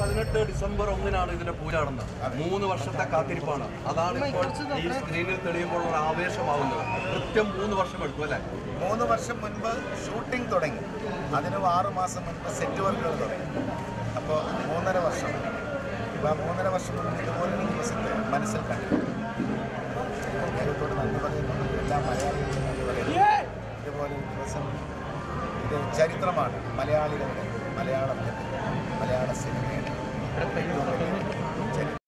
2018 December 1-നാണ് ഇതിന്റെ പൂജ നടന്നത്. 3 വർഷത്തെ കാത്തിരിപ്പാണ്. അതാണ് ഇപ്പോൾ ഈ സ്ക്രീനിൽ തെളിയുമ്പോൾ ഒരു ആവേശമാവുന്നത്. കൃത്യം 3 വർഷം എടുത്തു അല്ലേ? 3 വർഷം മുൻപ് ഷൂട്ടിംഗ് തുടങ്ങി. അതിന് 6 മാസം മുൻപ് സെറ്റ് വർക്കുകൾ തുടങ്ങി. അപ്പോൾ 3.5 വർഷം. ഇപ്പോൾ 3.5 വർഷം മുൻപ് ഇതുപോലൊരു ദിവസത്തെ മനസ്സിൽ കണ്ടു. ദൈവത്തോട് നന്ദി പറയുന്നു. എല്ലാ മലയാളികളും നന്ദി പറയുന്നു. ഇതുപോലൊരു ദിവസം ഇത് ചരിത്രമാണ്. മലയാളികളുടെ മലയാള സിനിമയുടെ